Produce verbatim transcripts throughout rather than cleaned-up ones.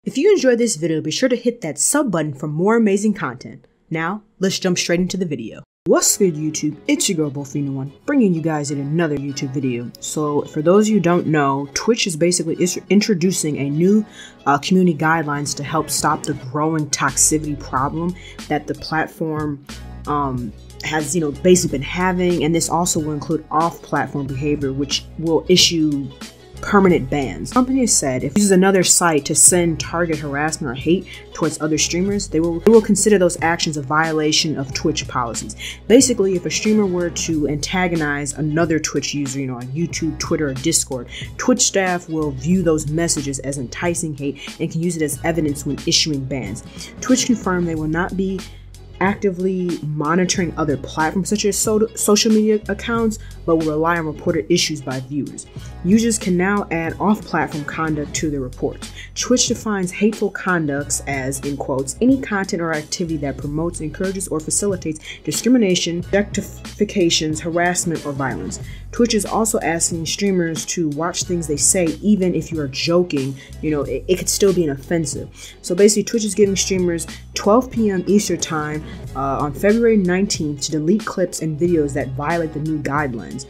If you enjoyed this video, be sure to hit that sub button for more amazing content. Now, let's jump straight into the video. What's good, YouTube? It's your girl Bofino One, bringing you guys in another YouTube video. So, for those of you who don't know, Twitch is basically is introducing a new uh, community guidelines to help stop the growing toxicity problem that the platform um, has, you know, basically been having, and this also will include off-platform behavior, which will issue permanent bans. The company has said if it uses another site to send target harassment or hate towards other streamers, they will, they will consider those actions a violation of Twitch policies. Basically, if a streamer were to antagonize another Twitch user, you know, on YouTube, Twitter, or Discord, Twitch staff will view those messages as enticing hate and can use it as evidence when issuing bans. Twitch confirmed they will not be actively monitoring other platforms such as so social media accounts, but will rely on reported issues by viewers. Users can now add off-platform conduct to their reports. Twitch defines hateful conducts as, in quotes, any content or activity that promotes, encourages, or facilitates discrimination, objectifications, harassment, or violence. Twitch is also asking streamers to watch things they say, even if you are joking, you know, it, it could still be an offensive. So basically, Twitch is giving streamers twelve p m Eastern time uh, on February nineteenth to delete clips and videos that violate the new guidelines.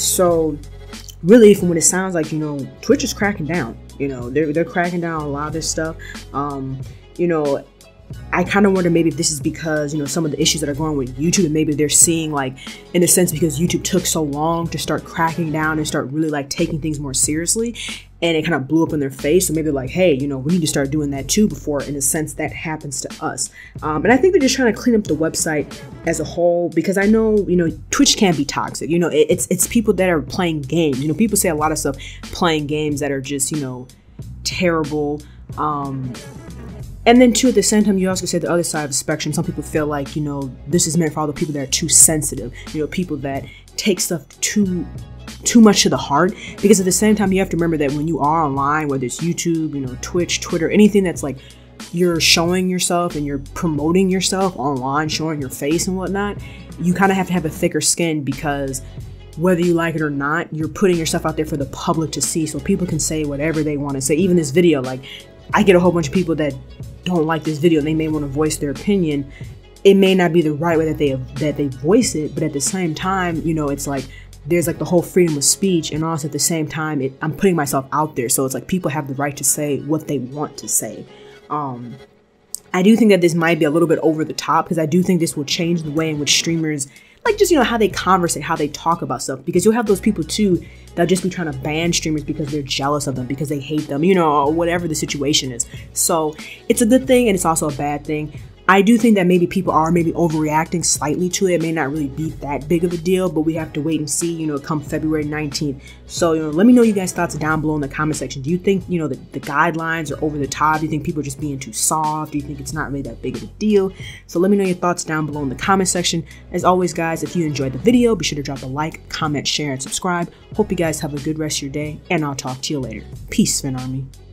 So really, from what it sounds like, you know, Twitch is cracking down. You know, they're, they're cracking down on a lot of this stuff. Um, you know, I kind of wonder maybe if this is because, you know, some of the issues that are going with YouTube, and maybe they're seeing, like, in a sense, because YouTube took so long to start cracking down and start really, like, taking things more seriously, and it kind of blew up in their face. So maybe they're like, hey, you know, we need to start doing that too before, in a sense, that happens to us. Um, and I think they're just trying to clean up the website as a whole, because I know, you know, Twitch can be toxic. You know, it, it's it's people that are playing games. You know, people say a lot of stuff, playing games that are just, you know, terrible. Um, And then, too, at the same time, you also say the other side of the spectrum. Some people feel like, you know, this is meant for all the people that are too sensitive. You know, people that take stuff too too much to the heart. Because at the same time, you have to remember that when you are online, whether it's YouTube, you know, Twitch, Twitter, anything that's like you're showing yourself and you're promoting yourself online, showing your face and whatnot, you kind of have to have a thicker skin, because whether you like it or not, you're putting yourself out there for the public to see, so people can say whatever they want to say. Even this video, like, I get a whole bunch of people that don't like this video and they may want to voice their opinion. It may not be the right way that they that they voice it, but at the same time, you know, it's like there's like the whole freedom of speech, and also at the same time, it, I'm putting myself out there, so it's like people have the right to say what they want to say. Um, I do think that this might be a little bit over the top, because I do think this will change the way in which streamers, like, just, you know, how they conversate, how they talk about stuff, because you'll have those people too that'll just be trying to ban streamers because they're jealous of them, because they hate them, you know, or whatever the situation is. So it's a good thing, and it's also a bad thing. I do think that maybe people are maybe overreacting slightly to it. It may not really be that big of a deal, but we have to wait and see, you know, come February nineteenth. So, you know, let me know you guys' thoughts down below in the comment section. Do you think, you know, the, the guidelines are over the top? Do you think people are just being too soft? Do you think it's not really that big of a deal? So let me know your thoughts down below in the comment section. As always, guys, if you enjoyed the video, be sure to drop a like, comment, share, and subscribe. Hope you guys have a good rest of your day, and I'll talk to you later. Peace, Spin Army.